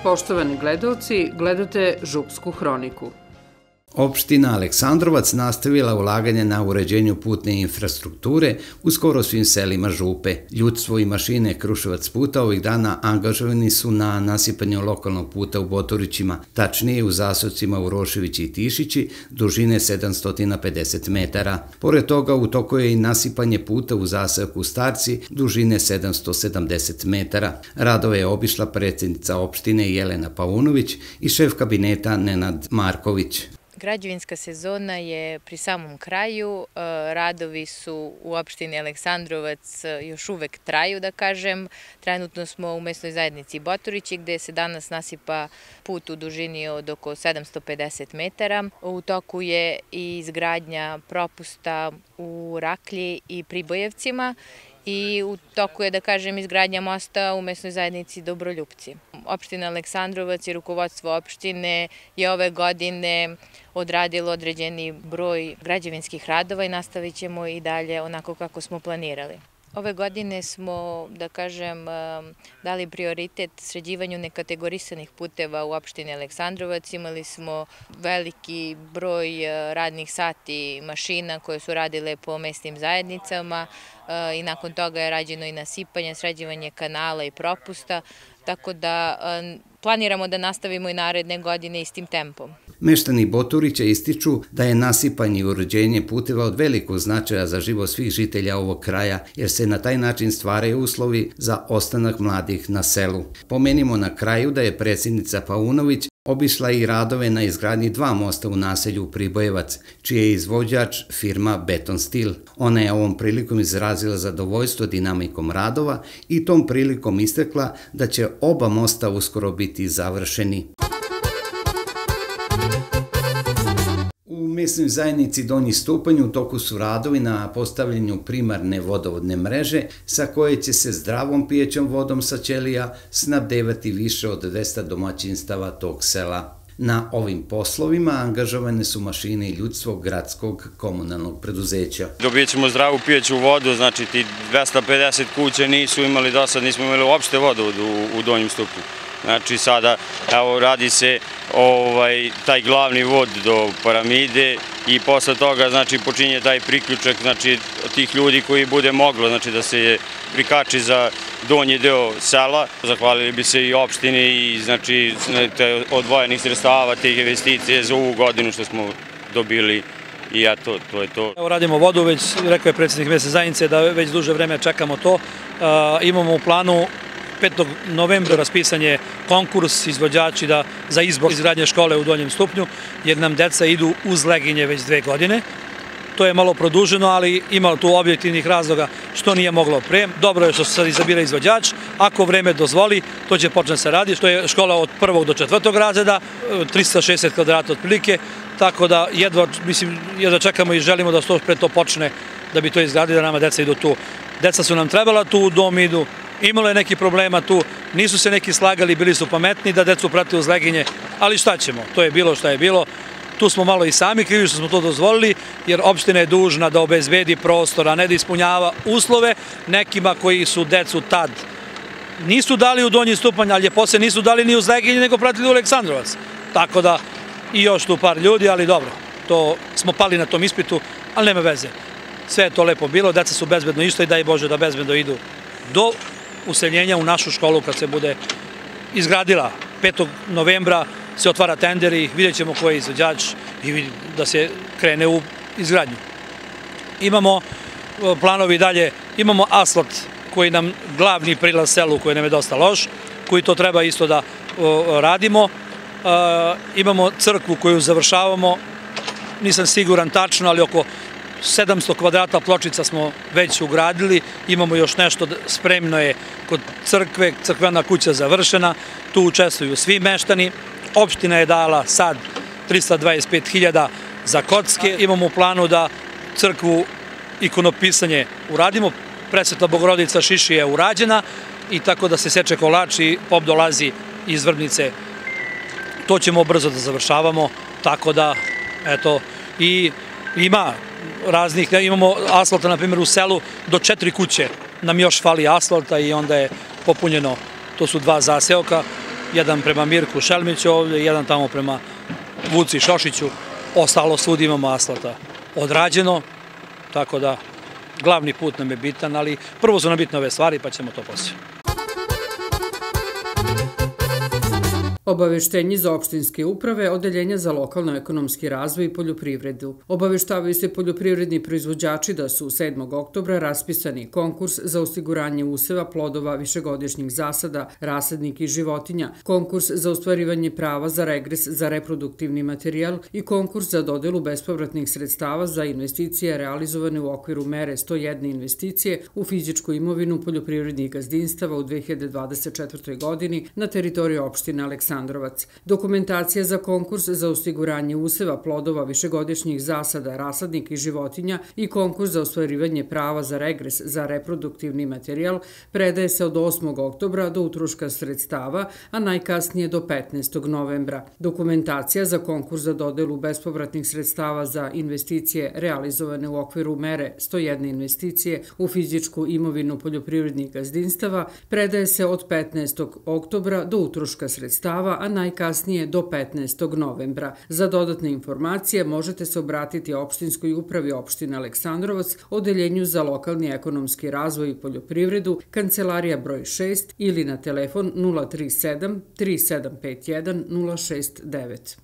Poštovani gledaoci, gledate Župsku hroniku. Opština Aleksandrovac nastavila ulaganje na uređenju putne infrastrukture u skoro svim selima Župe. Ljudstvo i mašine Kruševac puta ovih dana angažovani su na nasipanju lokalnog puta u Botorićima, tačnije u zasocima Uroševići i Tišići, dužine 750 metara. Pored toga, u toku je i nasipanje puta u zaseoku Starci, dužine 770 metara. Radove je obišla predsjednica opštine Jelena Paunović i šef kabineta Nenad Marković. Građevinska sezona je pri samom kraju, radovi su u opštini Aleksandrovac još uvek traju, da kažem. Trenutno smo u mesnoj zajednici Botorići gde se danas nasipa put u dužini od oko 750 metara. U toku je i izgradnja propusta u Raklji i Pribojevcima i u toku je, da kažem, izgradnja mosta u mesnoj zajednici Dobroljupci. Opština Aleksandrovac i rukovodstvo opštine je ove godine odradilo određeni broj građevinskih radova i nastavit ćemo i dalje onako kako smo planirali. Ove godine smo, da kažem, dali prioritet sređivanju nekategorisanih puteva u opštini Aleksandrovac. Imali smo veliki broj radnih sati mašina koje su radile po mesnim zajednicama i nakon toga je rađeno i nasipanje, sređivanje kanala i propusta, tako da planiramo da nastavimo i naredne godine istim tempom. Meštani Botorića ističu da je nasipanje i uređenje puteva od velikog značaja za život svih žitelja ovog kraja, jer se na taj način stvaraju uslovi za ostanak mladih na selu. Pomenimo na kraju da je predsjednica Paunović obišla i radove na izgradnji 2 mosta u naselju Pribojevac, čiji je izvođač firma Beton Stil. Ona je ovom prilikom izrazila zadovoljstvo dinamikom radova i tom prilikom istakla da će oba mosta uskoro biti završeni. U mesnoj zajednici Donji Stupanj u toku su radovi na postavljanju primarne vodovodne mreže sa koje će se zdravom pijećom vodom sa ćelija snabdevati više od 200 domaćinstava tog sela. Na ovim poslovima angažovane su mašine i ljudstvo gradskog komunalnog preduzeća. Dobit ćemo zdravu pijeću vodu, znači ti 250 kuća nisu imali do sad, nismo imali uopšte vodovod u Donjem Stupnju. Znači sada, evo, radi se taj glavni vod do Paramide i posle toga, znači, počinje taj priključak, znači, tih ljudi koji bude moglo, znači, da se prikači za donji deo sela. Zahvalili bi se i opštini i, znači, odvojenih sredstava, tih investicije za ovu godinu što smo dobili. I eto, to je to. Evo radimo vodu, već rekao je predsjednik mesne zajednice da već duže vreme čekamo to. Imamo u planu 5. novembra raspisan je konkurs izvođači za izbor izgradnje škole u Donjem Stupnju, jer nam deca idu uz Leginje već 2 godine. To je malo produženo, ali ima tu objektivnih razloga što nije moglo pre. Dobro je što se sad izabira izvođač. Ako vreme dozvoli, to će početi se raditi. To je škola od 1. do 4. razreda, 360 kvadrata otprilike, tako da jedva čekamo i želimo da što pre to počne, da bi to izgradili, da nama deca idu tu. Deca su nam trebala tu u dom idu. Imalo je neki problema tu, nisu se neki slagali, bili su pametni da decu prate uz Leginje, ali šta ćemo, to je bilo šta je bilo. Tu smo malo i sami krivi što smo to dozvolili, jer opština je dužna da obezbedi prostor, a ne da ispunjava uslove nekima koji su decu tad nisu dali u Donji Stupanj, ali je posle nisu dali ni uz Leginje, nego pratili u Aleksandrovac. Tako da i još tu par ljudi, ali dobro, to smo pali na tom ispitu, ali nema veze. Sve je to lepo bilo, deca su bezbedno išla i daj Bože da bezbedno idu do useljenja u našu školu kad se bude izgradila. 5. novembra se otvara tender i vidjet ćemo ko je izvođač i da se krene u izgradnju. Imamo planovi dalje, imamo asfalt koji nam glavni prilaz selu koji nam je dosta loš, koji to treba isto da radimo. Imamo crkvu koju završavamo, nisam siguran tačno, ali oko 700 kvadrata pločica smo već ugradili, imamo još nešto spremno je kod crkve, crkvena kuća završena, tu učestvuju svi meštani, opština je dala sad 325.000 za kocke, imamo u planu da crkvu ikonopisanje uradimo, Presvetla Bogorodica Šiši je urađena i tako da se seče kolač i pop dolazi iz Vrbnice, to ćemo brzo da završavamo, tako da, eto, i ima raznih, imamo asfalta, na primjer, u selu do 4 kuće nam još fali asfalta i onda je popunjeno, to su 2 zaseoka, jedan prema Mirku Šelmiću ovdje, jedan tamo prema Vuci Šošiću, ostalo svud imamo asfalta odrađeno, tako da glavni put nam je bitan, ali prvo su nam bitne ove stvari pa ćemo to poslije. Obaveštenje za opštinske uprave, odeljenja za lokalno-ekonomski razvoj i poljoprivredu. Obaveštavaju se poljoprivredni proizvođači da su 7. oktobra raspisani konkurs za osiguranje useva plodova višegodišnjih zasada, rasadnik i životinja, konkurs za ostvarivanje prava za regres za reproduktivni materijal i konkurs za dodelu bespovratnih sredstava za investicije realizovane u okviru mere 101 investicije u fizičku imovinu poljoprivrednih gazdinstava u 2024. godini na teritoriji opštine Aleksandrovac. Dokumentacija za konkurs za osiguranje useva plodova višegodišnjih zasada, rasadnik i životinja i konkurs za ostvarivanje prava za regres za reproduktivni materijal predaje se od 8. oktobra do utroška sredstava, a najkasnije do 15. novembra. Dokumentacija za konkurs za dodelu bespovratnih sredstava za investicije realizovane u okviru mere 101 investicije u fizičku imovinu poljoprivrednih gazdinstava predaje se od 15. oktobra do utroška sredstava, a najkasnije do 15. novembra. Za dodatne informacije možete se obratiti opštinskoj upravi opštine Aleksandrovac, odeljenju za lokalni ekonomski razvoj i poljoprivredu, kancelarija broj 6 ili na telefon 037 3751 069.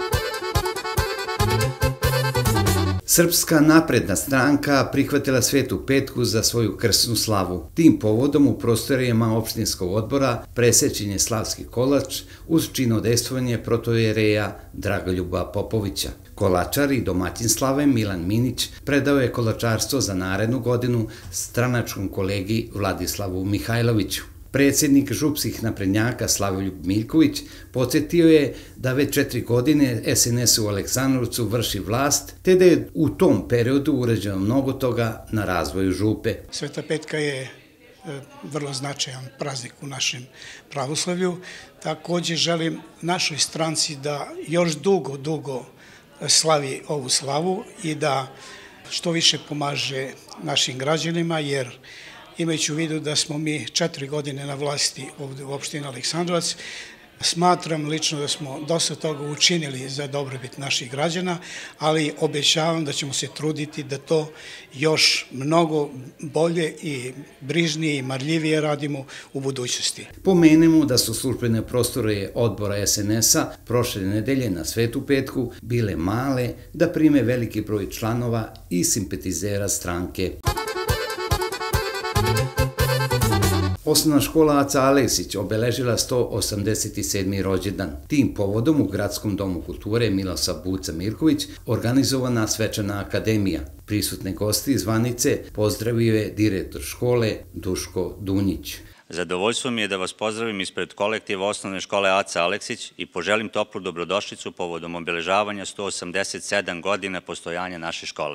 Srpska napredna stranka prihvatila Svetu petku za svoju krsnu slavu. Tim povodom u prostorijama opštinskog odbora presečen je slavski kolač uz činodejstvovanje protojereja Dragoljuba Popovića. Kolačar i domaćin slave Milan Minić predao je kolačarstvo za narednu godinu stranačkom kolegi Vladislavu Mihajloviću. Predsjednik župskih naprednjaka Slavoljub Miljković podsjetio je da već 4 godine SNS u Aleksandrovcu vrši vlast, te da je u tom periodu urađeno mnogo toga na razvoju župe. Sveta petka je vrlo značajan praznik u našem pravoslavlju. Također želim našoj stranci da još dugo slavi ovu slavu i da što više pomaže našim građanima, jer imajući u vidu da smo mi 4 godine na vlasti ovdje u opštini Aleksandrovac, smatram lično da smo dosta toga učinili za dobrobit naših građana, ali obećavam da ćemo se truditi da to još mnogo bolje i brižnije i marljivije radimo u budućnosti. Pomenemo da su službene prostore odbora SNS-a prošle nedelje na Svetu petku bile male da prime veliki broj članova i simpatizera stranke. Osnovna škola Aca Aleksić obeležila 187. rođendan. Tim povodom u Gradskom domu kulture Milosav Buca Mirković organizovana svečana akademija. Prisutne gosti iz zvanice pozdravio je direktor škole Duško Dunjić. Zadovoljstvo mi je da vas pozdravim ispred kolektiva Osnovne škole Aca Aleksić i poželim toplu dobrodošlicu povodom obeležavanja 187 godina postojanja naše škole.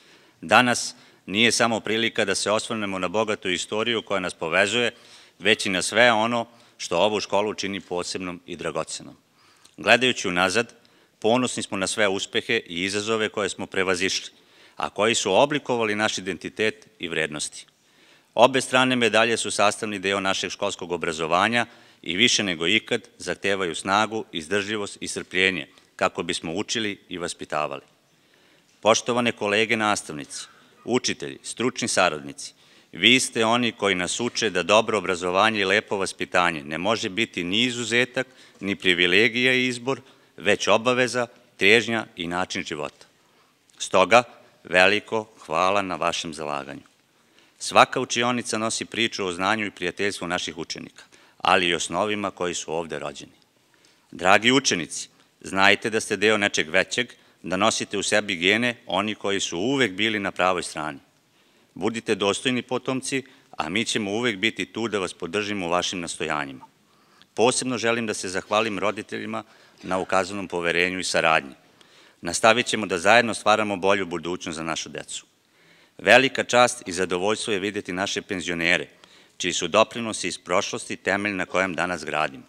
Danas nije samo prilika da se osvrnemo na bogatu istoriju koja nas povezuje, već i na sve ono što ovu školu čini posebnom i dragocenom. Gledajući unazad, ponosni smo na sve uspehe i izazove koje smo prevazišli, a koji su oblikovali naš identitet i vrednosti. Obe strane medalje su sastavni deo našeg školskog obrazovanja i više nego ikad zahtevaju snagu, izdržljivost i strpljenje kako bismo učili i vaspitavali. Poštovane kolege nastavnici, učitelji, stručni saradnici, vi ste oni koji nas uče da dobro obrazovanje i lepo vaspitanje ne može biti ni izuzetak, ni privilegija i izbor, već obaveza, težnja i način života. Stoga, veliko hvala na vašem zalaganju. Svaka učionica nosi priču o znanju i prijateljstvu naših učenika, ali i osnovima koji su ovde rođeni. Dragi učenici, znajte da ste deo nečeg većeg, da nosite u sebi gene oni koji su uvek bili na pravoj strani. Budite dostojni potomci, a mi ćemo uvek biti tu da vas podržimo u vašim nastojanjima. Posebno želim da se zahvalim roditeljima na ukazanom poverenju i saradnji. Nastavit ćemo da zajedno stvaramo bolju budućnost za našu decu. Velika čast i zadovoljstvo je vidjeti naše penzionere, čiji su doprinosi iz prošlosti temelj na kojem danas gradimo.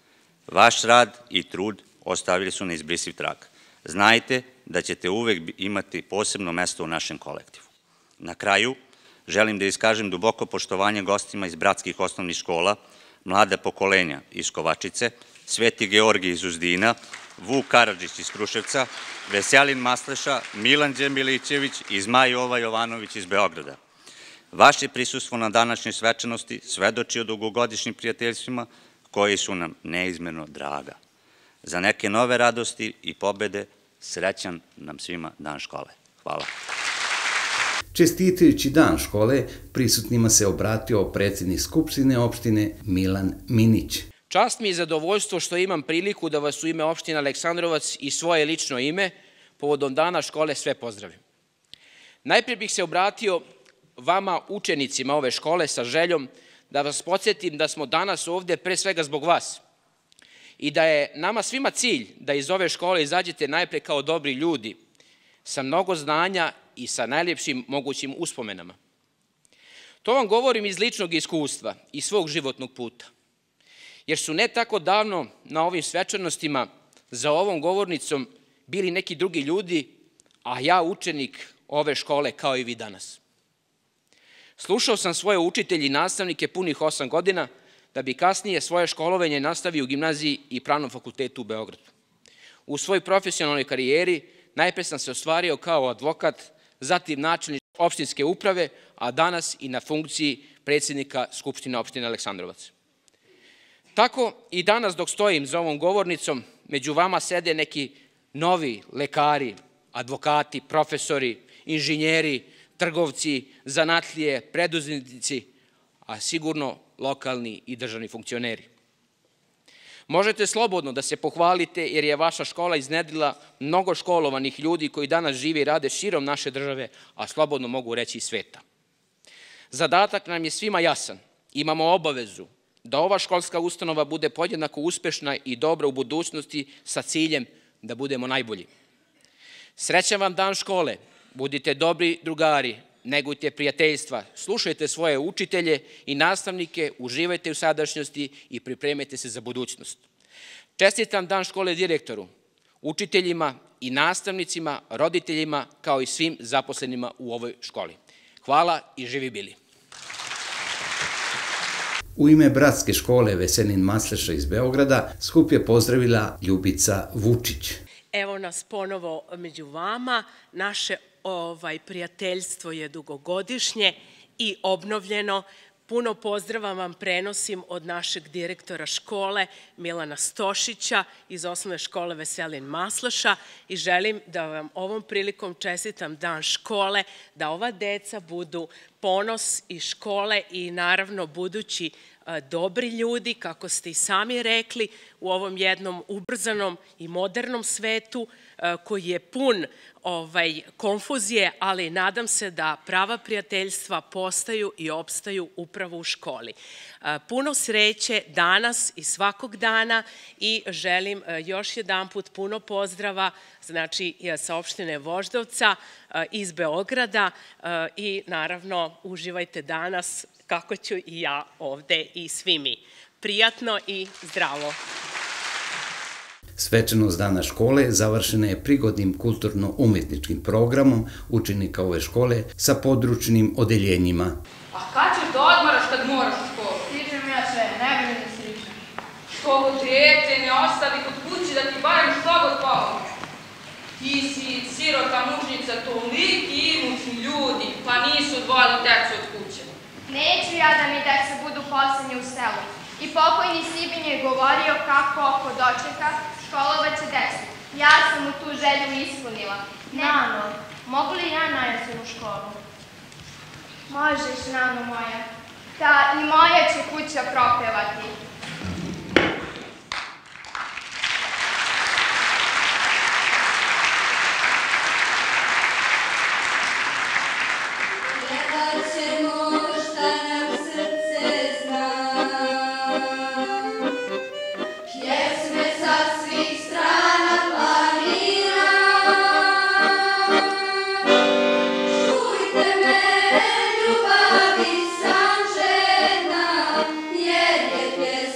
Vaš rad i trud ostavili su neizbrisiv trag. Znajte da ćete uvek imati posebno mesto u našem kolektivu. Na kraju, želim da iskažem duboko poštovanje gostima iz bratskih osnovnih škola, mlada pokolenja iz Kovačice, Sveti Georgij iz Uzdina, Vuk Karadžić iz Kruševca, Veselin Masleša, Milan Đemilićević i Zmaj Jova Jovanović iz Beograda. Vaše prisustvo na današnjoj svečanosti svedoči o dugogodišnjim prijateljstvima koji su nam neizmjerno draga. Za neke nove radosti i pobede srećan nam svima dan škole. Hvala. Čestitajući dan škole, prisutnima se obratio predsjednik Skupštine opštine Milan Minić. Čast mi je zadovoljstvo što imam priliku da vas u ime opštine Aleksandrovac i svoje lično ime povodom dana škole sve pozdravim. Najprije bih se obratio vama, učenicima ove škole, sa željom da vas podsjetim da smo danas ovdje pre svega zbog vas i da je nama svima cilj da iz ove škole izađete najpre kao dobri ljudi, sa mnogo znanja i sa najljepšim mogućim uspomenama. To vam govorim iz ličnog iskustva i svog životnog puta, jer su ne tako davno na ovim svečanostima za ovom govornicom bili neki drugi ljudi, a ja učenik ove škole kao i vi danas. Slušao sam svoje učitelje i nastavnike punih 8 godina, da bi kasnije svoje školovanje nastavio u gimnaziji i Pravnom fakultetu u Beogradu. U svojoj profesionalnoj karijeri najpre sam se ostvario kao advokat, zatim načelnik opštinske uprave, a danas i na funkciji predsjednika Skupštine opštine Aleksandrovac. Tako i danas dok stojim za ovom govornicom, među vama sede neki novi lekari, advokati, profesori, inženjeri, trgovci, zanatlije, preduzetnici, a sigurno lokalni i državni funkcioneri. Možete slobodno da se pohvalite jer je vaša škola iznedrila mnogo školovanih ljudi koji danas žive i rade širom naše države, a slobodno mogu reći i sveta. Zadatak nam je svima jasan. Imamo obavezu da ova školska ustanova bude podjednako uspešna i dobra u budućnosti sa ciljem da budemo najbolji. Srećan vam dan škole, budite dobri drugari, negujte prijateljstva, slušajte svoje učitelje i nastavnike, uživajte u sadašnjosti i pripremajte se za budućnost. Čestitam dan škole direktoru, učiteljima i nastavnicima, roditeljima, kao i svim zaposlenima u ovoj školi. Hvala i živi bili. U ime bratske škole Veselin Masleša iz Beograda skup je pozdravila Ljubica Vučić. Evo nas ponovo među vama. Naše prijateljstvo je dugogodišnje i obnovljeno. Puno pozdrava vam prenosim od našeg direktora škole Milana Stošića iz osnovne škole Veselin Masleša i želim da vam ovom prilikom čestitam dan škole, da ova deca budu ponos i škole i naravno budući dobri ljudi, kako ste i sami rekli, u ovom jednom ubrzanom i modernom svetu koji je pun konfuzije, ali nadam se da prava prijateljstva postaju i opstaju upravo u školi. Puno sreće danas i svakog dana i želim još jedanput puno pozdrava, znači sa opštine Voždovca, iz Beograda i naravno uživajte danas kako ću i ja ovde i svi mi. Prijatno i zdravo. Svečanost dana škole završena je prigodnim kulturno-umetničkim programom učenika ove škole sa područnim odeljenjima. A kad ćeš da odmaraš kad moraš u školu? Stižem ja sve, ne bi mi stižem. Što god dete ne ostavi kod kući da ti barem što god pao. Ti si sirota mužnica, toliki imućni ljudi, pa nisu odvali decu od kuće. Neću ja da mi deca budu poslednji u selu. I pokojni Sibin je govorio kako oko dočeka školovaće decu. Ja sam mu tu želju ispunila. Nano, mogu li ja najeti u školu? Možeš, Nano moja. Da, i moja će kuća propevati. Ljubavi sam žena, jer je pjesma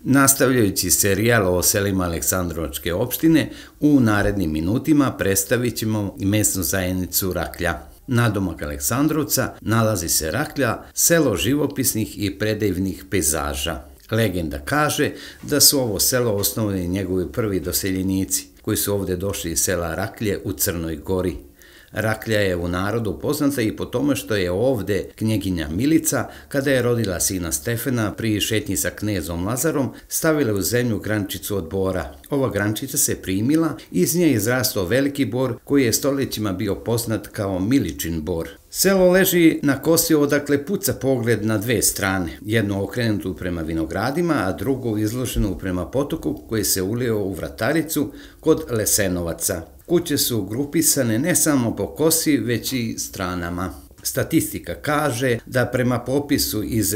Nastavljajući serijal o selima Aleksandrovačke opštine, u narednim minutima predstavit ćemo mesnu zajednicu Raklja. Nadomak Aleksandrovca nalazi se Raklja, selo živopisnih i predivnih pejzaža. Legenda kaže da su ovo selo osnovali njegovi prvi doseljenici, koji su ovde došli iz sela Raklje u Crnoj Gori. Raklja je u narodu poznata i po tome što je ovde knjeginja Milica, kada je rodila sina Stefana pri šetnji sa knezom Lazarom, stavila u zemlju grančicu od bora. Ova grančica se primila i iz nje izrastao veliki bor koji je stoljećima bio poznat kao Miličin bor. Selo leži na kosi odakle puca pogled na dve strane, jednu okrenutu prema vinogradima, a drugu izloženu prema potoku koji se ulio u Vrataricu kod Lesenovaca. Kuće su grupisane ne samo po kosi, već i stranama. Statistika kaže da prema popisu iz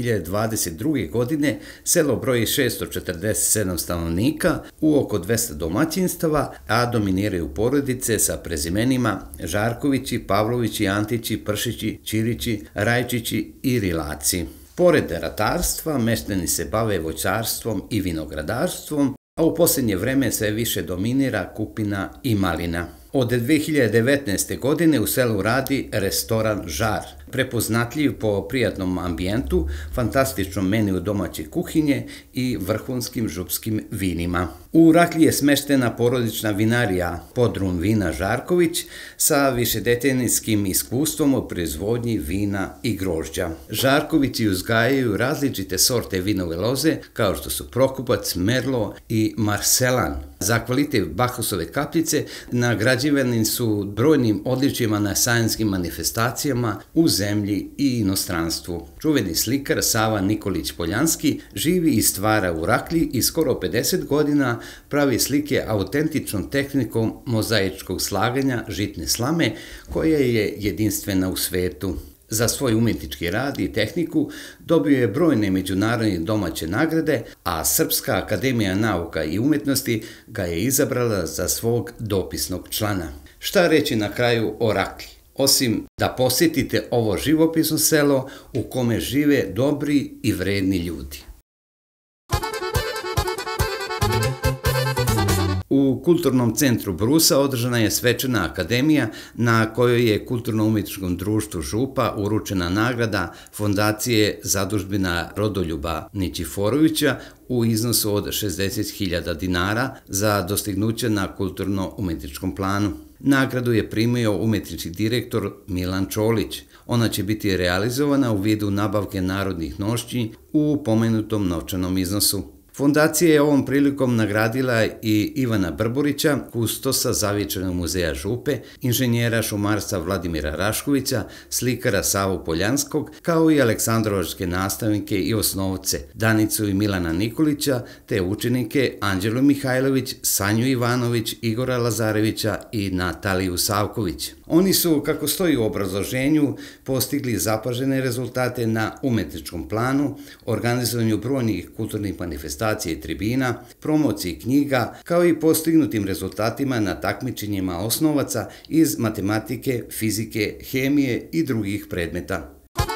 2022. godine selo broji 647 stanovnika u oko 200 domaćinstava, a dominiraju porodice sa prezimenima Žarkovići, Pavlovići, Antići, Pršići, Ćirići, Rajčići i Rilaci. Pored ratarstva, meštani se bave voćarstvom i vinogradarstvom, a u posljednje vreme sve više dominira kupina i malina. Od 2019. godine u selu radi restoran Žar, prepoznatljiv po prijatnom ambijentu, fantastičnom meniju domaće kuhinje i vrhunskim župskim vinima. U Raklji je smeštena porodična vinarija Podrum vina Žarković sa višedecenijskim iskustvom u proizvodnji vina i grožđa. Žarkovići uzgajaju različite sorte vinove loze kao što su Prokupac, Merlo i Marselan. Za kvalitet Bahusove kapljice nagrađivani su brojnim odličjima na sajenskim manifestacijama u zemlji i inostranstvu. Čuveni slikar Sava Nikolić Poljanski živi i stvara u Raklji i skoro 50 godina pravi slike autentičnom tehnikom mozaičkog slaganja žitne slame koja je jedinstvena u svetu. Za svoj umetnički rad i tehniku dobio je brojne međunarodne i domaće nagrade, a Srpska akademija nauka i umetnosti ga je izabrala za svog dopisnog člana. Šta reći na kraju o Raklji? Osim da posjetite ovo živopisno selo u kome žive dobri i vredni ljudi. U Kulturnom centru Brusa održana je svečana akademija na kojoj je Kulturno-umetničkom društvu Župa uručena nagrada Fondacije Zadužbina Rodoljuba Nićiforovića u iznosu od 60.000 dinara za dostignuće na kulturno-umetničkom planu. Nagradu je primio umetnički direktor Milan Čolić. Ona će biti realizovana u vidu nabavke narodnih nošnji u pomenutom novčanom iznosu. Fondacija je ovom prilikom nagradila i Ivana Brburića, kustosa Zavičajnog muzeja Župe, inženjera šumarstva Vladimira Raškovića, slikara Savu Poljanskog, kao i aleksandrovačke nastavnike i osnovce Danicu i Milana Nikolića, te učenike Anđelu Mihajlović, Sanju Ivanović, Igora Lazarevića i Nataliju Savković. Oni su, kako stoji u obrazloženju, postigli zapažene rezultate na umetničkom planu, organizovanju brojnih kulturnih manifestacija i tribina, promociji knjiga, kao i postignutim rezultatima na takmičenjima osnovaca iz matematike, fizike, hemije i drugih predmeta.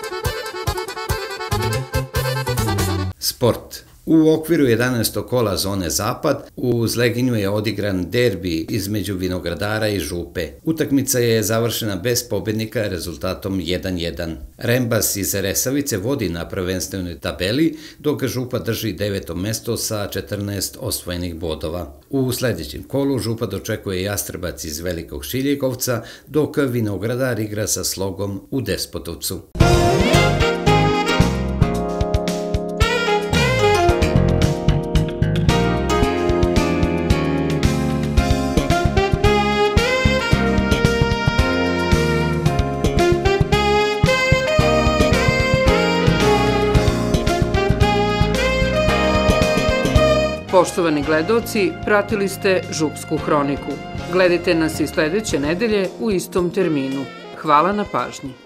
Sport. U okviru 11. kola zone Zapad u Zleginju je odigran derbi između Vinogradara i Župe. Utakmica je završena bez pobednika rezultatom 1:1. Rembas iz Resavice vodi na prvenstvenoj tabeli, dok Župa drži 9. mesto sa 14 osvojenih bodova. U sledećem kolu Župa dočekuje Jastrebac iz Velikog Šiljegovca, dok Vinogradar igra sa Slogom u Despotovcu. Poštovani gledaoci, pratili ste Župsku hroniku. Gledajte nas i sledeće nedelje u istom terminu. Hvala na pažnji.